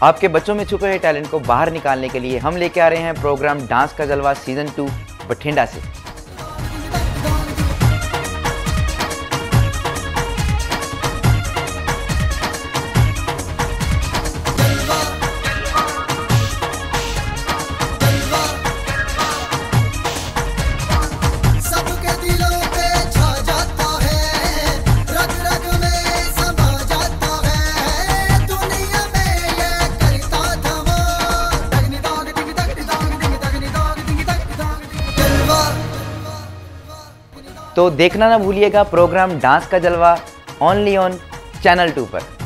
आपके बच्चों में छुपे हुए टैलेंट को बाहर निकालने के लिए हम लेके आ रहे हैं प्रोग्राम डांस का जलवा सीजन 2 बठिंडा से। तो देखना ना भूलिएगा प्रोग्राम डांस का जलवा ओनली ऑन चैनल 2 पर।